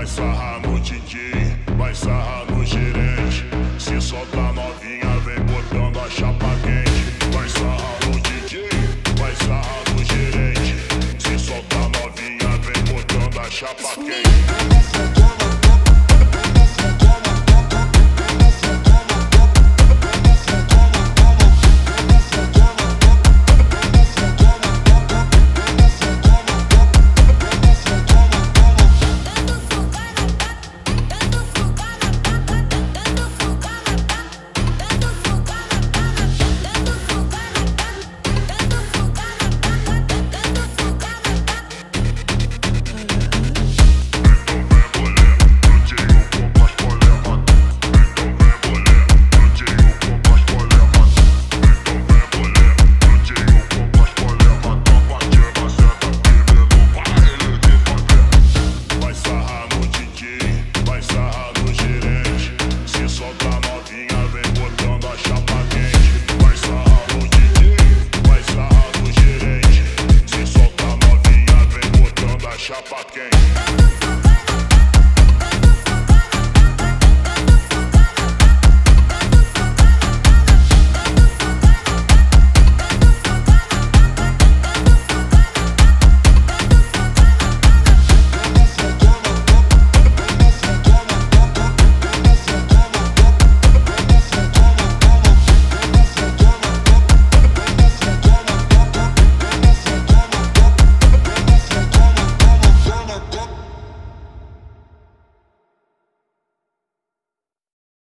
vai sarrar no DJ, vai sarrar no gerente. Se soltar novinha, vem botando a chapa quente. Vai sarrar no DJ, vai sarrar no gerente. Se soltar novinha, vem botando a chapa quente.